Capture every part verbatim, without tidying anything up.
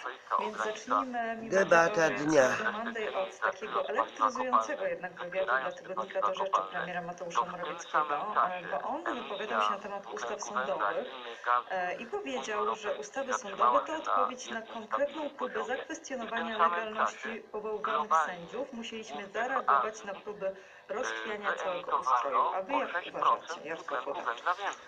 Więc zacznijmy, mimo Debata tego, że dnia. jest Cyber Monday, od takiego elektryzującego jednak wywiadu dla tygodnika Do Rzeczy premiera Mateusza Morawieckiego, bo on wypowiadał się na temat ustaw sądowych i powiedział, że ustawy sądowe to odpowiedź na konkretną próbę zakwestionowania legalności powoływanych sędziów. Musieliśmy zareagować na próby rozchwiania całego ustroju. A wy jak uważacie, Jarosław Podawczyk?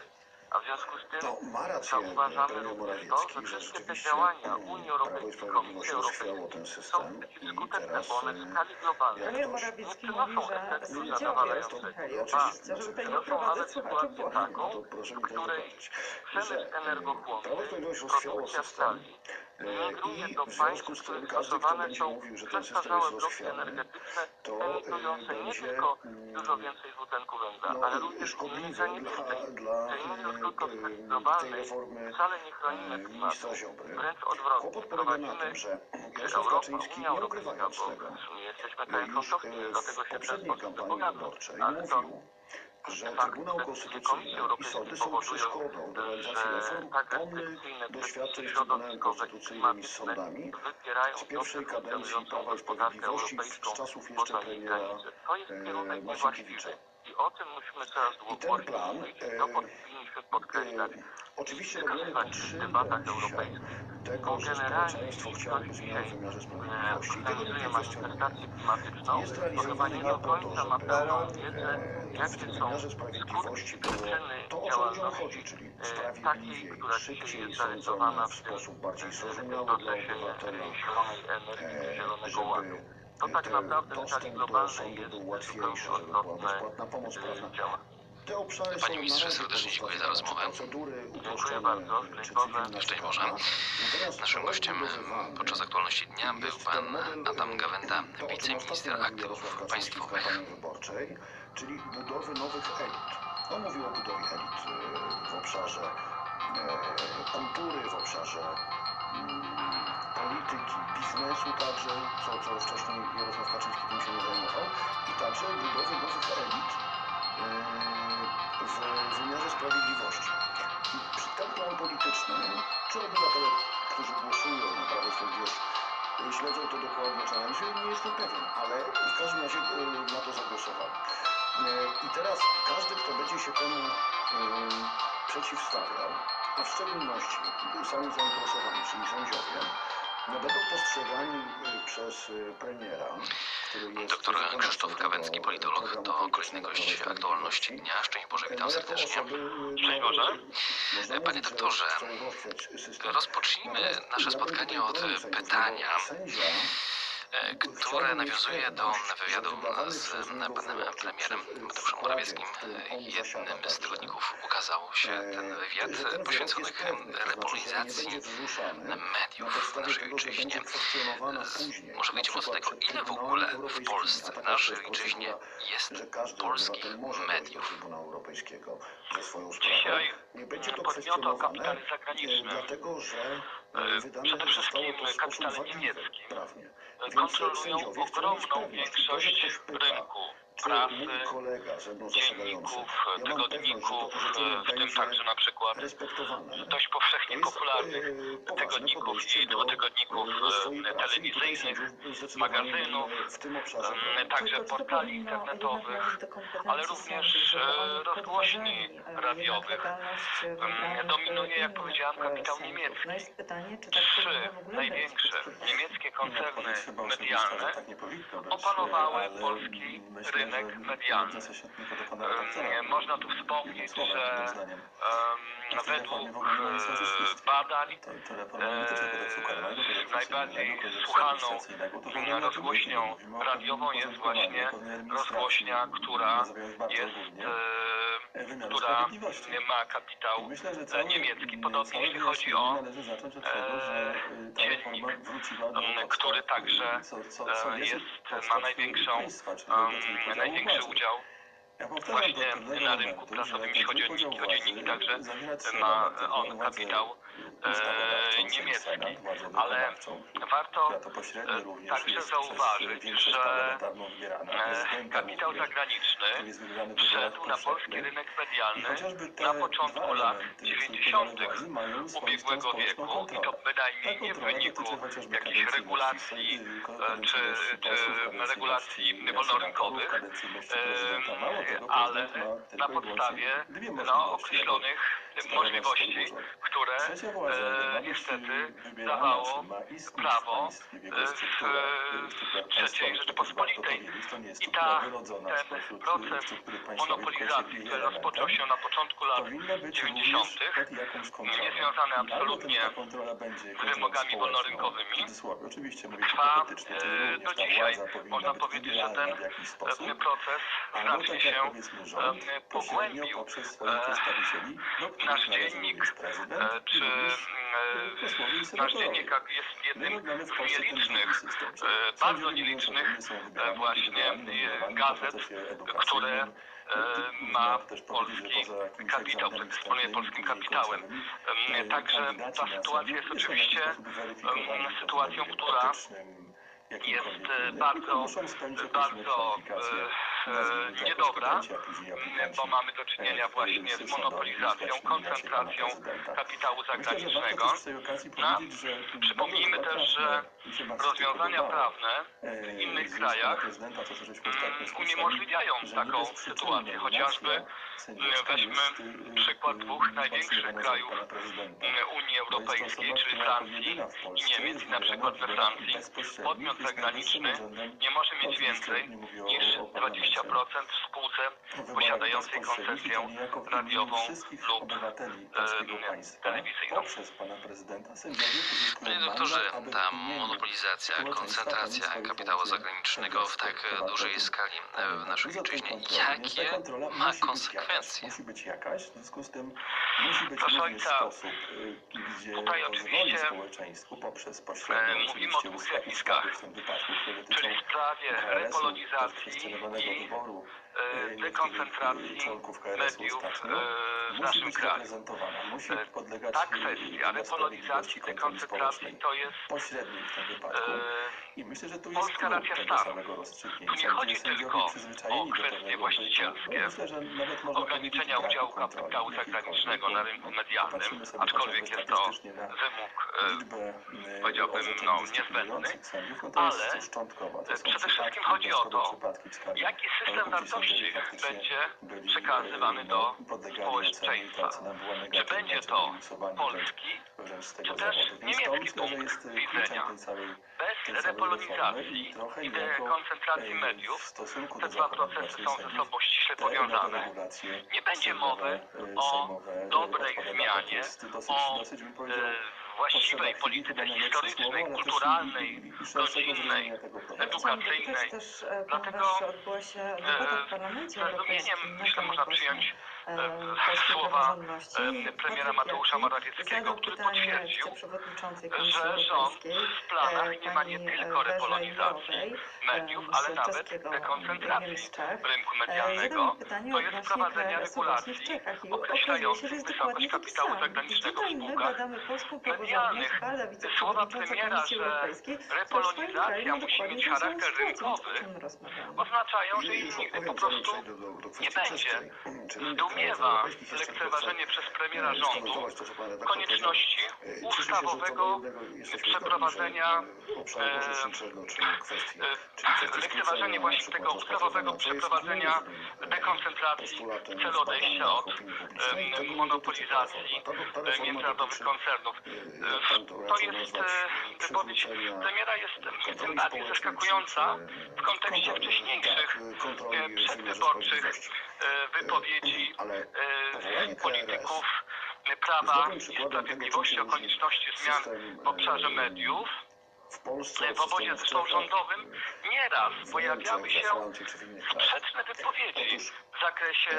A w związku z tym No, ma rację zauważamy premier również to, Morawiecki, że że wszystkie te rzeczywiście działania Unii Prawo i Europejskiej, Sprawiedliwość Komisji rozchwiało Europejskiej ten są system i przeciwskuteczne, teraz bo one w e, skali globalnej Premier ktoś- Morawiecki nie mówi, przynoszą że efektu sędziowie zadowalającego. słuchali, Ba, oczywiście, znaczy, żeby tutaj nie przynoszą wprowadzać nawet słuchaczy w sytuację błąd. taką, no to proszę mi w której zobaczyć, przemysł że e, energochłonny, Prawo i Sprawiedliwość rozchwiało produkcja system stali e, migruje i do w związku państw, z w których tym każdy, kto stosowane będzie są mówił, że ten system przestarzałe jest bloki rozchwiany, energetyczne to e, emitujące nie będzie tylko mm, dużo więcej dwutlenku węgla, no, ale również szkodliwe unikanie dla, emisji. dla Czyli mówiąc krótko, w skali e, tej globalnej reformy wcale nie chronimy e, klimatu. ministra Ziobry. Wręcz odwrotnie. Kłopot polega na Prowadzimy, tym, że czy Jarosław Europa, Kaczyński, Unia nie Europejska, ukrywając bo tego, my jesteśmy e, krajem już członkowskim, e, dlatego w się w ten poprzedniej sposób kampanii wypowiadam, wyborczej ale to mówił, że fakt, Trybunał że decyzje Komisji Konstytucyjny i Europejskiej sądy są powodują, przeszkodą do realizacji że reform tak pomny restrykcyjne doświadczeń przepisy z Trybunałem środowiskowe i Konstytucyjnym i z klimatyczne sądami wypierają z pierwszej dobrze kadencji funkcjonującą Prawa i gospodarkę Sprawiedliwości europejską z czasów jeszcze poza jej premiera granice. To jest kierunek e, niewłaściwy. Marcinkiewicza. I o tym musimy coraz I ten głośniej plan, mówić. e, To powinniśmy podkreślać. e, oczywiście I robimy wskazywać pod w szyldem debatach dzisiaj europejskich, tego, bo że generalnie społeczeństwo jeśli chciałoby ktoś zmian w dzisiaj wymiarze e, sprawiedliwości i tego nikt organizuje nie kwestionuje. manifestację klimatyczną, Jest to chyba realizowany nie nie do po to, końca ma żeby pełną wiedzę, e, w tym jakie są wymiarze skutki sprawiedliwości i było przyczyny to, o co ludziom chodzi, działalności czyli e, takiej, sprawiedliwiej, która dzisiaj szybciej jest sądzone zarysowana w w tym sposób bardziej e, zrozumiały dla procesie obywatela, e, zielonej energii i e, zielonego ładu. żeby To tak ten naprawdę w skali dostęp do globalnej sądu jest był zupełnie łatwiejszy, żeby była odwrotne bezpłatna pomoc prawna. e, działanie. Te obszary Panie są ministrze, na razie serdecznie dziękuję za pozostawione, czy rozmowę. procedury Dziękuję uproszczone, bardzo. czy Szczęść Boże. cywilna Szczęść czy Boże. karna. Natomiast Naszym gościem rozbudowywany podczas aktualności dnia był jest ten pan model, Adam e, Gawęda, to, o czym ostatnio wiceminister mówił aktywów Jarosław Kaczyński w państwowych. kampanii wyborczej, czyli budowy nowych elit. On mówił o budowie elit e, w obszarze e, kultury, w obszarze mm, polityki, biznesu także, co, co wcześniej Jarosław Kaczyński tym się nie zajmował, i także budowy nowych elit e, w wymiarze sprawiedliwości. I przy tym planie politycznym, czy obywatele, którzy głosują na Prawo i Sprawiedliwość, śledzą to dokładnie, czy analizują, nie jestem pewien, ale w każdym razie e, na to zagłosowali. E, I teraz każdy, kto będzie się temu e, przeciwstawiał, a w szczególności sami zainteresowani, czyli sędziowie, no będą postrzegani e, przez e, premiera, który jest Doktor Krzysztof Kawęcki, politolog, programu to kolejny politycznego gość Prawa i aktualności Sprawiedliwości. dnia. Szczęść Boże, witam No, jako serdecznie. osoby, no, Szczęść Boże. można Panie mówić, że doktorze, chcą ułatwiać system. rozpocznijmy Natomiast nasze ja bym spotkanie tutaj od bronił sędziów, pytania, bo sędzia, e, które chciałbym mieć nawiązuje do pewność, że wywiadu wydawany z przez niego panem wyrok, czy premierem w- w Mateuszem składzie, Morawieckim. w którym on Jednym zasiada z także, tygodników ukazał się ten e, wywiad że ten wyrok poświęcony jest pewny, to znaczy, że nie repolonizacji będzie wzruszany na mediów podstawie naszej tego, że ojczyźnie. będzie kwestionowana Z- później, Może na wyjdziemy od przykład tego, przed ile w Trybunałem ogóle w Europejskim, Polsce, a w taka naszej jest ojczyźnie procedura, jest że każdy polskich obywatel może wejść do mediów. Trybunału Europejskiego ze swoją sprawą. Dzisiaj Nie będzie to podmioty o kwestionowane, kapitale e, zagranicznym, dlatego że e, e, wydane przede zostało wszystkim to w sposób kapitale wadliwy niemieckim, prawnie. e, Więc kontrolują sędziowie chcą mieć ogromną pewność, to, że większość ktoś pyta, rynku czy prasy, mój kolega ze mną zasiadający, dzienników, ja mam pewność, że to tygodników, orzeczenie e, w tym będzie także na przykład respektowane. dość powszechnie To jest, popularnych e, poważne tygodników podejście i do, dwutygodników e, swojej e, pracy i tutaj telewizyjnych, sędziów zdecydowanie magazynów, będę w tym obszarze em, bronił. także To- to portali powinno jednak internetowych, należeć do kompetencji ale również sądów, żeby oni e, rozgłośni podważali, e, radiowych. jednak legalność Em, wybranych, Dominuje, jak innych, powiedziałem, e, kapitał sędziów. niemiecki. No jest pytanie, czy tak Trzy powinno w ogóle być. największe krótkie. niemieckie koncerny Odpowiedź chyba oczywista, medialne że tak nie powinno być, opanowały ale polski myślę, rynek że medialny. odniosę się tylko do pana redaktora. Em, Można tu wspomnieć, Jednym słowem, że jednym zdaniem. em, W tej reformie według w ogóle nie ma nic e, nazistowskiego. badań To, to reforma nie dotyczy kodeksu karnego, kodeksu najbardziej cywilnego, kodeksu słuchaną administracyjnego. To w ogóle nie o tym rozgłośnią mówimy. Mówimy o radiową pewnym jest uporządkowaniu, właśnie o pewnej administracji, rozgłośnia, która nazywając bardzo jest, ogólnie, e, wymiaru która sprawiedliwości. ma kapitał I myślę, że e, cały, niemiecki. Podobnie całe jeśli chodzi wyjaśnienie o należy zacząć od tego, że y, ta dziennik, reforma wróciła do em, podstaw, który także co, co, co e, jest, jest, podstaw ma największą, państwa, czyli em, do tej podziału największy władzy. udział Ja powtarzam właśnie do pewnego na rynku momentu, prasowym, że jeśli chodzi o ten podział dzienniki. O dzienniki władzy także zawiera trzy ma elementy. on Władzę kapitał ustawodawczą, Sejm, niemiecki, Senat, władzę ale wykonawczą, warto która to pośrednio e, również także jest zauważyć, przez większość że parlamentarną wybierana. e, Prezydenta kapitał również, zagraniczny który jest wybierany w wyborach wszedł na polski powszechnych. rynek I medialny chociażby te na dwa początku lat elementy w podziale dziewięćdziesiątych władzy mają swoistą ubiegłego społeczną wieku i to kontrolę. Ta bynajmniej nie w kontrola wyniku dotyczy chociażby jakichś kadencyjności regulacji sej- e, kadencyjności czy, posłów, czy kadencyjności regulacji senatorów, wolnorynkowych, kadencyjności prezydenta. Mało tego, ale prezydent ma tylko na i wyłącznie podstawie dwie no, możliwości, aby określonych sprawować swój możliwości, urząd. które Trzecia władza, jakby ma e, być niestety wybierana, dawało czy ma istnieć w prawo państwie, w jego e, w, strukturach, e, w strukturach trzeciej państwowych, to też warto Rzeczypospolitej. powiedzieć, to nie jest I struktura ta, wyrodzona ten spośród proces struktury państwowej, tylko jest monopolizacji, jej który elementem. rozpoczął się na początku lat Powinna być również dziewięćdziesiątych, pod jakąś kontrolą. niezwiązane I albo absolutnie ta kontrola będzie z kontrolą wymogami społeczną, wolnorynkowymi, w cudzysłowie, oczywiście mówię trwa hipotetycznie, czyli e, również do ta dzisiaj. władza powinna Można być powiedzieć, że wybieralna ten w jakiś sposób, e, proces albo znacznie tak jak się powiedzmy rząd, e, pośrednio pogłębił. poprzez swoich E, przedstawicieli, do których Nasz należą dziennik, również prezydent e, i czy również e, posłowie i nasz senatorowie. dziennik jest My jednym mamy w z Polsce ten drugi nielicznych, system, czyli e, bardzo sędziowie nielicznych mówiąc o tym, są e, wybierani, właśnie wybierani, nominowani po gazet, procesie które edukacyjnym. e, Można ma też powiedzieć, że polski poza jakimś kapitał, egzaminem dysponuje wstępnym, polskim później kapitałem. końcowymi, E, e, Także kandydaci ta na sytuacja sędziów jest nie są w jakiś oczywiście sposób weryfikowani em, pod sytuacją, względem która etycznym, jest jakimkolwiek e, innym, tylko bardzo, muszą spełnić określone bardzo kwalifikacje, e, nazwijmy to jako niedobra, studenci, a później aplikanci bo mamy do czynienia w właśnie z województwie sądowym, monopolizacją, właśnie w racie pana koncentracją prezydenta. kapitału Myślę, że warto zagranicznego. też z tej okazji No, powiedzieć, że przypomnijmy bardzo też, trafne, że mi się bardzo rozwiązania podobało, prawne e, w innych z ust pana krajach prezydenta, to co żeśmy ostatnio mm, słyszeli, uniemożliwiają że nie taką bez przyczyny sytuację. Chociażby nominacja sędziowska weźmy jest, y, przykład y, dwóch największych fascynowana krajów pana prezydenta. mm, Unii To jest to Europejskiej, osoba, czyli która jako Francji jedyna w i Polsce Niemiec. jest I na wybierana przykład w we wyborach Francji bezpośrednich, podmiot jest najwyższym zagraniczny urzędem, nie może mieć oczywiście więcej nie mówię o, niż o dwadzieścia parlamencie, procent w spółce w wyborach posiadającej bezpośrednich i to koncesję niejako w imieniu radiową wszystkich lub obywateli polskiego e, państwa telewizyjną. poprzez pana prezydenta sędziowie uzyskują Panie mandat, doktorze, aby w ta imieniu monopolizacja, społeczeństwa koncentracja pełnić swoją kapitału funkcję zagranicznego w tak sędziowską. To dużej warto skali w pamiętać. naszej Dużo tej ojczyźnie, kontroli, więc ta jakie kontrola ma musi być jakaś, konsekwencje? musi być jakaś, w związku z tym musi być Proszę również ojca, sposób, y, gdzie tutaj pozwoli oczywiście, społeczeństwu poprzez pośrednio e, mówimy o oczywiście dwóch usta- zjawiskach, ustawy w tym wypadku, które dotyczą czyli w sprawie K R S-u, tak repolonizacji kwestionowanego i wyboru e, y, niektórych dekoncentracji y, członków K R S-u mediów ostatnio, e, w musi naszym być kraju. reprezentowana, musi E, podlegać Ta y, kwestia wymiarowi sprawiedliwości repolonizacji, kontroli dekoncentracji społecznej, to jest pośredniej w tym wypadku. e, I myślę, że tu jest polska klucz racja tego stanu. samego Tu rozstrzygnięcia, nie gdzie chodzi sędziowie tylko o przyzwyczajeni do kwestie pewnego bytu, właścicielskie, no myślę, że nawet można ograniczenia powiedzieć udziału braku kontroli kapitału jakiejkolwiek, zagranicznego bo na rynku medialnym, popatrzymy sobie aczkolwiek chociażby jest to statystycznie na wymóg, e, liczbę y, powiedziałbym, orzeczeń no, niezbędny, dyscyplinujących sędziów, no to jest ale szczątkowa. To e, są przede przypadki, wszystkim chodzi o wyjątkowe to, przypadki w skali jaki system roku, gdzie wartości sędziowie faktycznie będzie byli, przekazywany y, do no, podlegali ocenie i ta społeczeństwa. ocena była Czy negatywna, będzie czy to byli usuwani wręcz, polski, wręcz z czy tego też zawodu. Więc to niemiecki myślę, że punkt jest y, kluczem widzenia? tej całej, tej Bez całej reformy repolonizacji i trochę i niejako dekoncentracji y, mediów w stosunku te do dwa zachowań procesy pracy są ze sędziów sobą ściśle te nowe powiązane. regulacje Nie będzie sejmowe, mowy y, o sejmowe y, dobrej odpowiadają. To zmianie, jest dosyć, o dosyć bym powiedział, e, właściwej potrzeba chwili, chyba polityce najlepsze słowo, historycznej, ale też kulturalnej, i, i, i szerszego godzinnej, zrozumienia tego problemu. Chciałam edukacyjnej. dopytać też, e, Dlatego ponieważ odbyła się debata w e, Parlamencie ze zdumieniem, Europejskim na myślę, temat można właśnie przyjąć e, e, polskiej słowa praworządności. e, premiera Patryk Mateusza Jaki Morawieckiego, zadał który pytanie potwierdził, wiceprzewodniczącej Komisji że rząd Europejskiej, w planach e, nie ma nie pani tylko Werze repolonizacji Jourovej, mediów, e, ale z nawet czeskiego dekoncentracji z Czech. rynku E, Zadał medialnego. mi pytanie To jest odnośnie wprowadzenia K R S-u właśnie w regulacji Czechach i okazuje się, określających że jest wysokość dokładnie to kapitału samo. zagranicznego w Tutaj my spółkach badamy polską praworządność, medialnych. bada Słowa wiceprzewodnicząca premiera, Komisji że Europejskiej, która w swoim kraju repolonizacja ma musi dokładnie mieć tą samą charakter sytuację, więc o rynkowy, czym my rozmawiamy? oznaczają, że Już ich nigdy odpowiem, po zanim prostu przejdę do, do kwestii nie będzie. czeskich. Czy rynek Zdumiewa europejskich jeszcze lekceważenie przez premiera e, rządu skomentować to, co pan redaktor konieczności powiedział. E, cieszę się, że co do ustawowego jednego jesteśmy przeprowadzenia zgodni, że obszaru e, orzeczniczego, czy kwestii, e, czyli kwestii lekceważenie skrócenia, właśnie na tego przykład ustawowego rozpatrywania, co jest przeprowadzenia głównym, e, dekoncentracji postulatem w celu odejścia zbadań od opinii publicznej. Tego em, nie monopolizacji dotyczy ta reforma. Ta- ta e, reforma międzynarodowych dotyczy, koncernów. e, E, jak pan to To raczył jest nazwać, e, wypowiedź przywrócenia premiera jest kontroli tym bardziej społecznej, zaskakująca czy- w kontekście kontroli, wcześniejszych tak, kontroli e, w wymiarze przedwyborczych sprawiedliwości. e, wypowiedzi Ale e, powołanie K R S polityków e, jest prawa dobrym i przykładem tego, czym sprawiedliwości się o konieczności zmian system, w obszarze e, mediów. w Polsce, W obozie systemu w zresztą Czechach, rządowym nieraz w pojawiały Niemczech, we się Francji czy w innych krajach. sprzeczne wypowiedzi Otóż w zakresie e,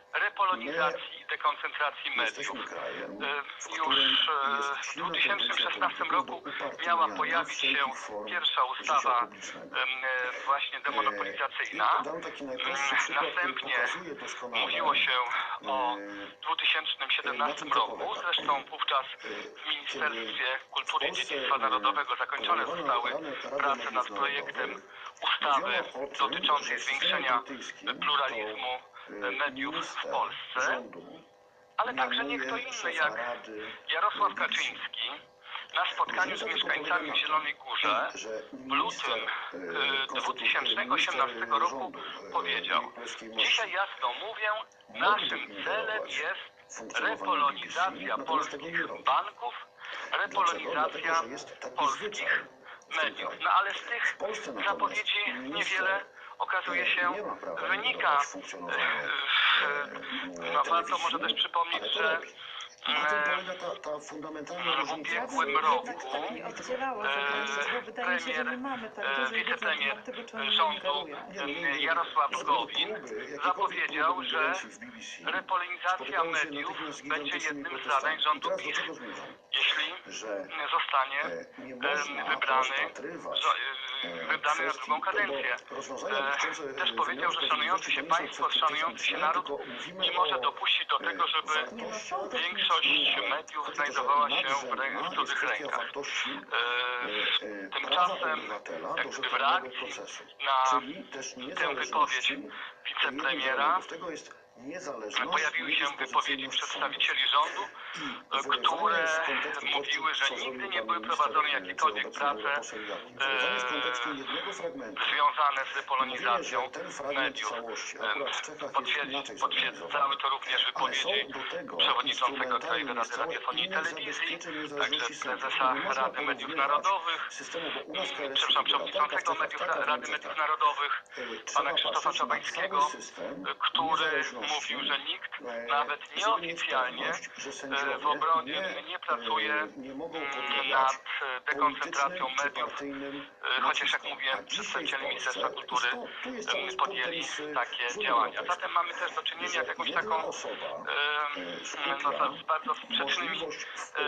repolonizacji i dekoncentracji mediów. Jesteśmy krajem, E, w Już którym e, jest w silna dwa tysiące tendencja szesnastym polityków roku do upartyjniania miała pojawić się wszelkich form pierwsza życia ustawa publicznego. em, e, właśnie demonopolizacyjna. I dam taki najprostszy Mm, przykład, który Następnie pokazuje doskonale, mówiło się o e, dwa tysiące siedemnastym roku, zresztą wówczas w Ministerstwie Kultury i Dziedzictwa Narodowego zakończone zostały prace nad projektem ustawy dotyczącej zwiększenia pluralizmu mediów w Polsce, ale także nie kto inny jak Jarosław Kaczyński na spotkaniu z mieszkańcami w Zielonej Górze w lutym e, dwa tysiące osiemnastego roku powiedział: dzisiaj jasno mówię, naszym celem jest repolonizacja polskich banków, repolonizacja polskich mediów. No ale z tych zapowiedzi niewiele okazuje się wynika. No warto może też przypomnieć, że Na tym polega ta, ta fundamentalna w różnica. ubiegłym Ja bym roku jednak tak nie oddzielała tego, bo wydaje mi się, że nie mamy tak e, dużej wiedzy na wicepremier temat tego, czy oni rządu ingerują. e, Jarosław Gowin zapowiedział, że repolonizacja mediów będzie jednym z zadań rządu PiS, jeśli zostanie e, nie em, można wybrany, rozpatrywać, żo- e, e, wybrany na kwestii drugą kadencję. tego rozwiązania E, dotyczące Też powiedział, wymiaru że szanujący się sprawiedliwości państwo, przez szanujący się techniczne, naród tylko mówimy nie może o, dopuścić do tego, e, żeby wartościach, większość ale mediów chodzi o to, że znajdowała się w, nadrzędna rę- w jest cudzych kwestia rękach. wartości, E, e, e, Tymczasem, prawa obywatela do jakby w rzetelnego reakcji procesu, na czyli też tę niezależności wypowiedź jednych wicepremiera zależnych. Z tego jest niezależność, pojawiły się wypowiedzi przedstawicieli rządu, które mówiły, że nigdy nie były prowadzone jakiekolwiek prace z kontekstu jednego fragmentu. związane z repolonizacją Mówimy, że ten fragment mediów. całości akurat w Czechach jest Potwierdzi- inaczej Potwierdzały zorganizowany. to również Ale są wypowiedzi do tego przewodniczącego Krajowej instrumentalne Rady Radiofonii i inne Telewizji, zabezpieczeń także niezależności sądów. prezesa Nie można Rady Mediów porównywać Narodowych, systemu, bo u nas K R S przepraszam, wybiera taka, przewodniczącego taka, mediów, taka, Rady taka, Mediów taka. Narodowych, Trzeba pana Krzysztofa patrzeć na Czabańskiego, cały system który niezależności, mówił, że nikt e, nawet żeby mieć nieoficjalnie pewność, że e, sędziowie w obronie nie, nie pracuje e, nie mogą mm, podlegać nad e, dekoncentracją politycznym czy mediów, partyjnym e, chociaż jak naciskom. mówiłem, A dzisiaj przedstawiciele w Ministerstwa Polsce Kultury to, tu jest cały em, spór podjęli tenisy takie z Unią działania. Europejską. Zatem mamy też do czynienia z Że jakąś jedna taką osoba e, e, skupia no, za- z bardzo sprzecznymi możliwość e,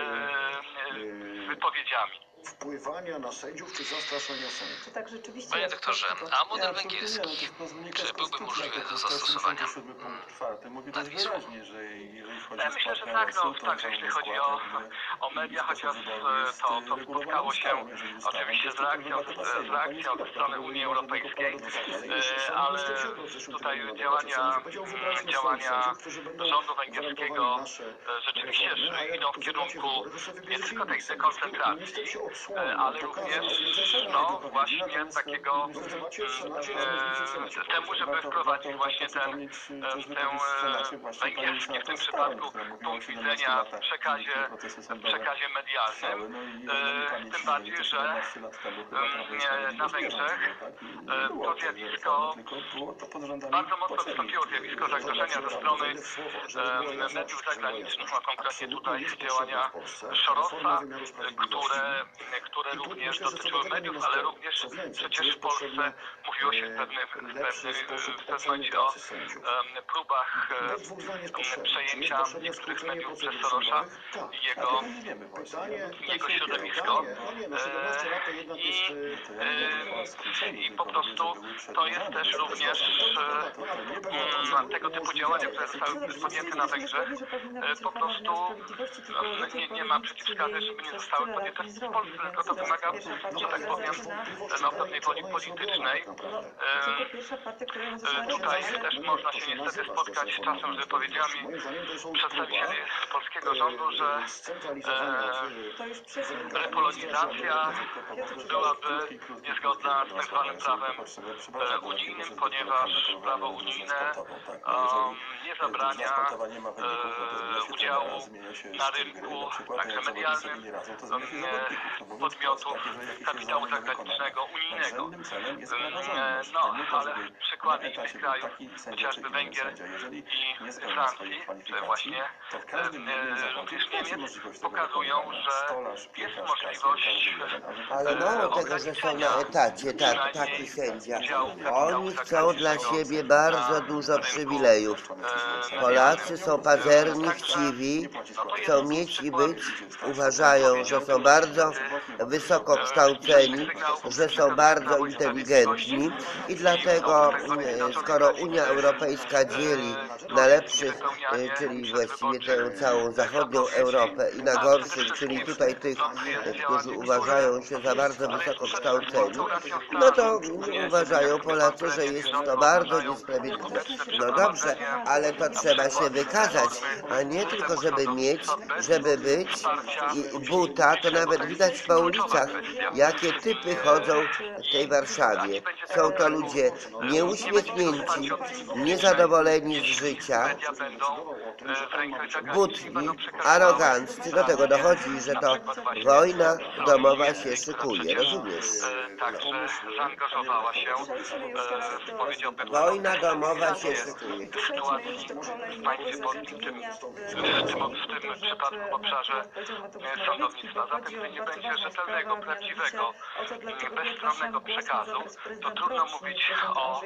e, e, wypowiedziami. wpływania na sędziów czy zastraszania sędziów. To tak rzeczywiście Panie jest doktorze, tylko- a model węgierski, czy byłby możliwy do zastosowania? Mówi nad dość Wisłą? wyraźnie, że jeżeli chodzi Ja o myślę, że skład tak, no, K R S-u, to także cały jeśli chodzi skład o, jakby o media, sposób chociaż wyboru e, jest to, to regulowany spotkało się ustawą. Jeżeli ustawą, oczywiście to z jest reakcją, tylko z, z reakcją od strony Unii Europejskiej, e, ale tutaj działania, działania rządu węgierskiego e, rzeczywiście idą w kierunku nie tylko tej dekoncentracji, e, ale również no właśnie takiego e, temu, żeby wprowadzić właśnie ten, e, tę e, węgierski w tym przypadku punkt widzenia w przekazie, w przekazie medialnym, e, tym bardziej, że e, na Węgrzech e, to zjawisko, bardzo mocno wystąpiło zjawisko zagrożenia ze strony e, mediów zagranicznych, no konkretnie tutaj działania Szorosa, e, które, które również dotyczyły mediów, ale również przecież w Polsce mówiło się w pewnym, w pewnym, w pewnym momencie o e, próbach e, przejęcia niektórych mediów przez Sorosza i jego, jego środowisko. E, I, e, I po prostu to jest też również e, tego typu działania, które zostały podjęte na Węgrzech, e, po prostu e, nie, nie ma przeciwwskazań, żeby nie zostały podjęte w Polsce, tylko to wymaga, że tak powiem, no, pewnej woli politycznej. E, Tutaj też można się niestety spotkać czasem z wypowiedziami przedstawicieli polskiego rządu, że e, repolonizacja byłaby niezgodna z tak zwanym prawem e, unijnym, ponieważ prawo unijne um, nie zabrania e, udziału na rynku, także medialnym, podmiotów kapitału zagranicznego unijnego. No, ale przykłady innych krajów, chociażby Węgier i Francji, czy właśnie również Niemiec, pokazują, że jest możliwość Ale mało tego, że są na etacie, tak, taki sędzia. Oni chcą dla siebie bardzo dużo przywilejów. Polacy są pazerni, chciwi, chcą mieć i być, uważają, że są bardzo wysoko kształceni, że są bardzo inteligentni i dlatego, skoro Unia Europejska dzieli na lepszych, czyli właściwie tę całą zachodnią Europę i na gorszych, czyli tutaj tych, którzy uważają się za bardzo wysoko kształceni, no to uważają Polacy, że jest to bardzo niesprawiedliwe. No dobrze, ale to trzeba się wykazać, a nie tylko żeby mieć, żeby być i buta, to nawet widać po ulicach, jakie typy chodzą w tej Warszawie. Są to ludzie nieuśmiechnięci, niezadowoleni z życia, butni, aroganccy. Do tego dochodzi, że to wojna domowa się szykuje, rozumiesz? Także zaangażowała się, powiedziałbym, Wojna domowa się szykuje. sytuacji w państwie polskim, w tym, w tym przypadku w obszarze sądownictwa. Zatem gdy nie będzie rzetelnego, prawdziwego, bezstronnego przekazu, to trudno mówić o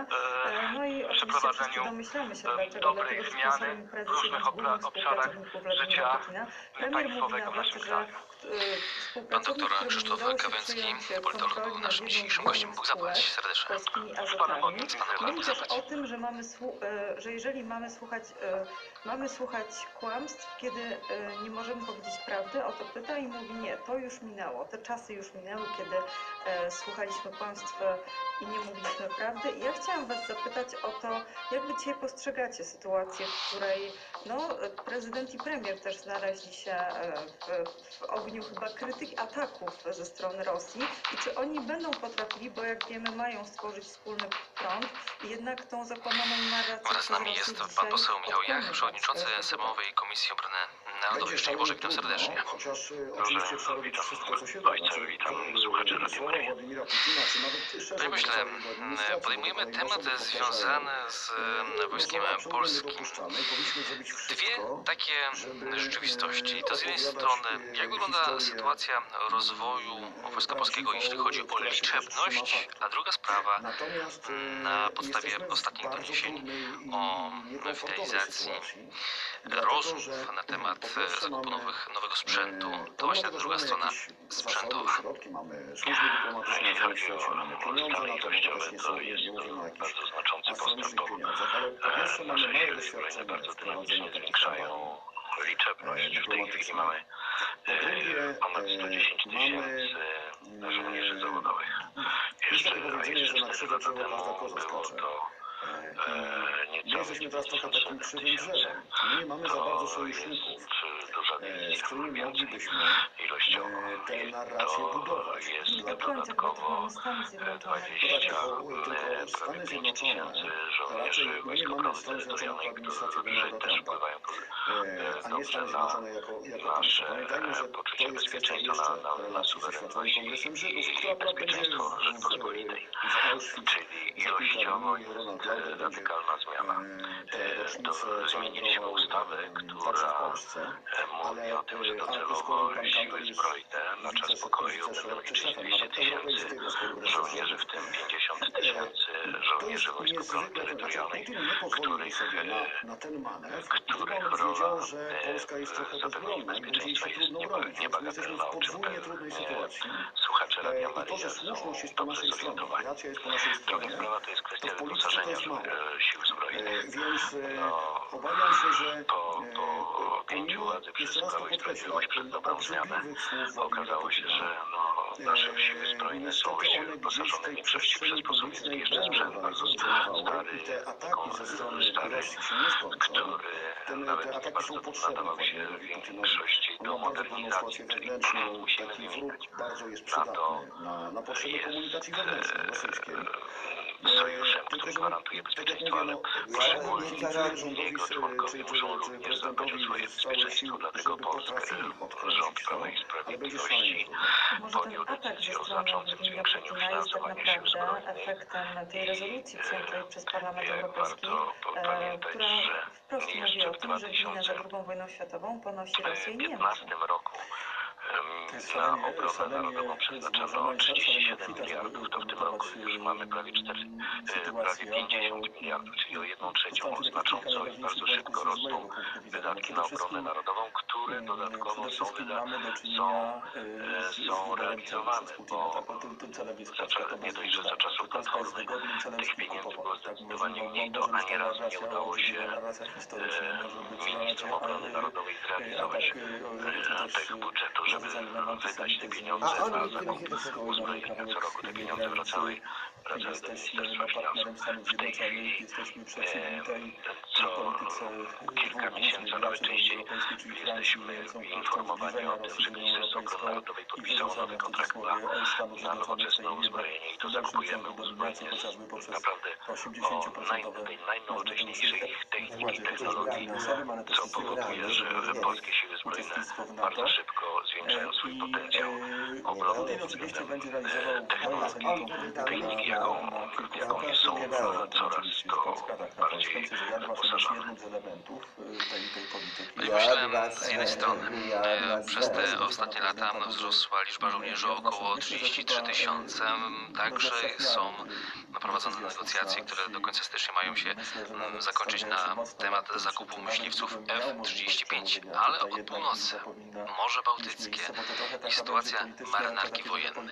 e, przeprowadzeniu e, dobrej zmiany w różnych obszarach życia państwowego w naszym kraju. Pan doktor Krzysztof Kawęcki, politolog, był naszym dzisiejszym gościem. Bóg zapłać serdecznie. Z Panem Bogiem. Mówi też o tym, że mamy, że jeżeli mamy słuchać, mamy słuchać kłamstw, kiedy nie możemy powiedzieć prawdy, o to pyta i mówi nie, to już minęło, te czasy już minęły, kiedy słuchaliśmy kłamstw i nie mówiliśmy prawdy. I ja chciałam Was zapytać o to, jak Wy dzisiaj postrzegacie sytuację, w której no, prezydent i premier też znaleźli się w, w ogniu chyba krytyk, ataków ze strony Rosji i czy oni będą potrafili, bo jak wiemy mają stworzyć wspólny front i jednak tą zakłamaną narrację Wraz z nami jest pan poseł Michał Jach, przewodniczący Sejmowej Komisji Obrony Narodowej. Szczęść Boże, witam serdecznie. Chociaż oczywiście trzeba robić wszystko, co się da. Ojcze, witam słuchaczy Radio Maryja. Władimira Putina, czy nawet No i myślę, podejmujemy temat związany z wojskiem polskim. Dwie takie rzeczywistości. To z jednej strony, jak wygląda sytuacja rozwoju Wojska Polskiego, jeśli chodzi o liczebność, a druga sprawa, na podstawie ostatnich doniesień o finalizacji rozmów na temat zakupu nowych, nowego sprzętu, to właśnie ta druga strona sprzętowa. Mamy służby dyplomatyczne na całym świecie, mamy pieniądze na to, bo też nie są, nie mówimy o jakichś astronomicznych pieniądzach, ale po pierwsze mamy małe doświadczenie w prowadzeniu takich zwiększają liczebność. W tej chwili mamy ponad sto dziesięć tysięcy żołnierzy zawodowych. Jeszcze cztery lata temu było to My jesteśmy teraz trochę takim krzywym drzewem. My nie mamy za bardzo sojuszników, z którymi moglibyśmy tę narrację budować. Dodatkowo dwadzieścia Stany Zjednoczone, raczej my nie mamy Stanów Zjednoczonych w administracji Donalda Trumpa, a nie Stany Zjednoczone jako, jako państwo. Pamiętajmy, że to jest kwestia jeszcze relacji ze Światowym Kongresem Żydów, która akurat będzie w, w Auschwitz za kilka dni. Ronald Lauder będzie te rocznice celebrował także w Polsce, ale, ale skoro pan Kantor jest wiceprezesem czy szefem nawet Europejskiego Zboru żołnierzy, w tym pięćdziesiąt tysięcy żołnierzy wojsk obrony terytorialnej, Putin nie pozwolił sobie na, na ten manewr, gdyby on wiedział, że Polska jest trochę bezbronna i będzie jej się trudno bronić. Więc my jesteśmy w podwójnie trudnej sytuacji. I to, że słuszność jest po naszej stronie, racja jest po naszej stronie, to w polityce to jest mało. Więc obawiam się, że pomimo, jeszcze raz to podkreślam, obrzydliwych słów okazało się, że no, nasze siły zbrojne są siły wyposażone w przeciwne publicznej będą bardzo stary i te ataki ze strony Rosji się nie skończą. Te ataki są potrzebne nadawał się w większości do modernizacji, czyli musimy taki wróg wymieniać bardzo jest NATO przydatny na, na potrzeby jest komunikacji wewnętrznej, rosyjskiej. sojuszem, Tylko, który że gwarantuje tak jak bezpieczeństwo, mówię, ale no, Ja poszczególni nie co rządowi, jego czy, członkowie czy, muszą czy również zadbać o swoje prezydentowi z całych sił, bezpieczeństwo, dlatego żeby Polskę, potrafili odkręcić rząd Prawa i to, ale będzie szalenie Sprawiedliwości trudno. Może ten podjął atak ze decyzję o strony znaczącym Władimira zwiększeniu Putina jest tak finansowania sił naprawdę zbrojnych efektem tej rezolucji przyjętej przez Parlament Jak Europejski, warto e, pamiętać, która że wprost mówi jeszcze o w tym, że winę za dwa drugą wojnę światową ponosi tysiące Rosja i Niemcy. piętnastym roku To jest em, na szalenie, obronę szalenie narodową przeznaczono złożona i trzydzieści szalenie siedem obfita, żeby miliardów, to w tym roku komentować już mamy prawie cztery, em, e, prawie sytuację, pięćdziesiąt albo miliardów, czyli o jedną trzecią postaram się takich kilka znacząco i najważniejszych bardzo szybko wątków z rosną mojego punktu widzenia. wydatki Przede na obronę wszystkim narodową, które Mm, dodatkowo Przede są, wszystkim wyda- mamy do są, czynienia e, y, z, z są wyborem realizowane, przez Putina, bo tak? Bo tym, tym celem jest za Polska, cza- to nie bez dość, że za wydatków. czasów Polska jest Platformy wygodnym celem tych pieniędzy było skupować, tak? zdecydowanie Możemy, mniej, to może być ani to razu nie narracja udało obrzydliwa, się narracja historyczna, może być e, ministrom narracja obrony narodowej a, zrealizować atak, y, czy e, też tego budżetu, żeby zarzucanie nam wydać te antysemityzm, pieniądze A on na nigdy mi się zakup to uzbrojenia. Co roku te pieniądze wracały, wracały do Jesteśmy Ministerstwa no, partnerem Finansów. Stanów W tej Zjednoczonych, chwili jesteśmy przeciwni e, tej, tej co polityce kilka dwóch miesięcy, głównych a nawet graczy w Unii częściej Europejskiej, czyli Francji jesteśmy i Niemcom, które chcą informowani zbliżenia o tym, Rosji że z Unią Ministerstwo Obrony Europejską Narodowej i podpisało wyrzucania nowy w kontrakt na, cudzysłowie Stanów na Zjednoczonych z tej nowoczesne jednak uzbrojenie i to w dalszym zakupujemy ciągu uzbrojenie dominujące z chociażby poprzez naprawdę o naj, osiemdziesięcioprocentowe tej najnowocześniejszej techniki i wkładzie chociażby technologii, finansowym, ale też co i powoduje, że Wiemy. polskie siły zbrojne uczestnictwo w bardzo NATO. szybko zwiększają swój I potencjał e, obronny Putin pod oczywiście względem będzie realizował e, technologii. moim zdaniem tą politykę I na, jaką, na, na kilku jaką frontach. są Pierwszym frontem coraz oczywiście jest to Polska, tak, na Polskę. bardziej Myślę, że Yad Vashem jest wyposażone. jednym z elementów y, tej, tej polityki. No i Ja myślę, was z jednej strony, ja e, was przez te znam. ostatnie lata wzrosła liczba żołnierzy o około trzydzieści trzy tysiące, także są prowadzone negocjacje, które do końca stycznia mają się mm, zakończyć na temat zakupu myśliwców F trzydzieści pięć, ale obok północy, Morze Bałtyckie i sytuacja marynarki wojennej.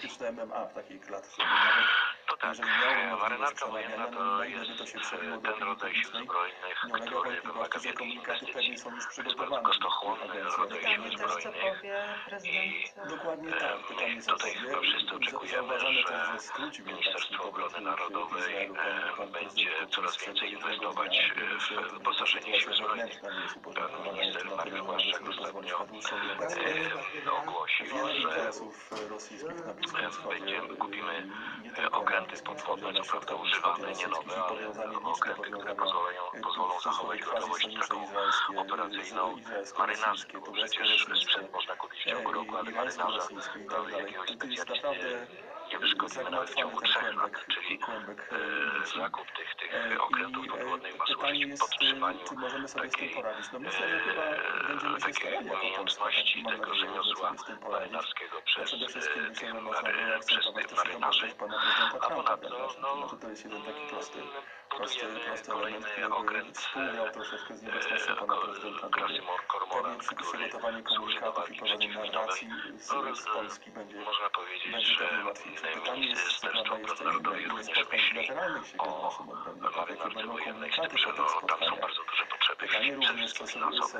To tak, marynarka wojenna to jest ten rodzaj sił zbrojnych, który wymaga wielkich inwestycji. To jest bardzo kosztochłonny rodzaj sił Pytanie też, co zbrojnych powie i prezydent. Dokładnie tak. Pytanie, co tutaj chyba wszyscy oczekujemy, że Ministerstwo Obrony Narodowej e, będzie coraz więcej inwestować w wyposażenie sił zbrojnych. Pan minister Mariusz Błaszczak ostatnio e, ogłosił, że będziemy, kupimy okręty podwodne, co prawda używane, nie nowe, ale okręty, które pozwolą, pozwolą zachować gotowość taką operacyjną marynarską, bo przecież sprzęt można kupić w ciągu roku, ale marynarza to jakiegoś specjalisty nie wyszkolimy nawet w ciągu trzech lat, czyli e, zakup tych, tych okrętów podwodnych ma służyć podtrzymaniu takiej, e, takiej umiejętności tego rzemiosła marynarskiego przez, e, tych mary, przez tych marynarzy. A ponadto no, budujemy kolejny okręt e, klasy Cormoran, który służy do walki przeciwminowej. No, można powiedzieć, że Ministerstwo Obrony Narodowej również myśli o marynarce wojennej, z tym, że no, tam są bardzo duże potrzeby, przede wszystkim finansowe.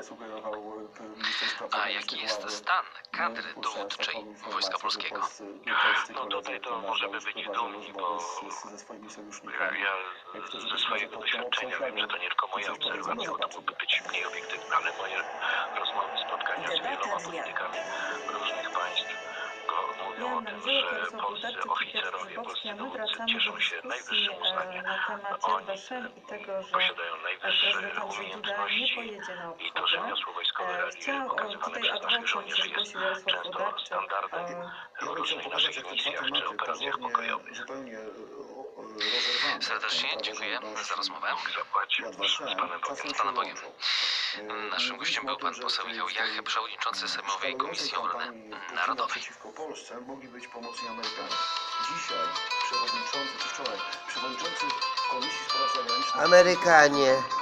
A jaki jest stan kadry dowódczej Wojska Polskiego? No tutaj to możemy być dumni, bo ja, ja ze swojego doświadczenia wiem, że to nie tylko moja obserwacja, bo to mógłby być mniej obiektywne, ale moje rozmowy, spotkania z wieloma politykami różnych państw go- mówią o tym, że polscy oficerowie, polscy dowódcy cieszą się najwyższym uznaniem. Na temat Oni Yad Vashem i tego, że posiadają najwyższe prezydent Andrzej Duda nie umiejętności pojedzie na i to obchody. rzemiosło wojskowe E, realizuje Chciałam pokazywane tutaj przez ad naszych vocem żołnierzy się jest zgłosił Jarosław często Wódarczyk. standardem E, w różnych naszych misjach czy operacjach pokojowych. zupełnie rozerwane. Serdecznie dziękuję za rozmowę. Zapłać z Panem Bogiem. Z Panem Bogiem. Naszym gościem był pan poseł Michał Jach, przewodniczący Sejmowej Komisji Obrony Narodowej. Przeciwko Polsce mogli być pomocni Amerykanie. Dzisiaj przewodniczący, czy wczoraj, przewodniczący Komisji Spraw Zagranicznych Amerykanie.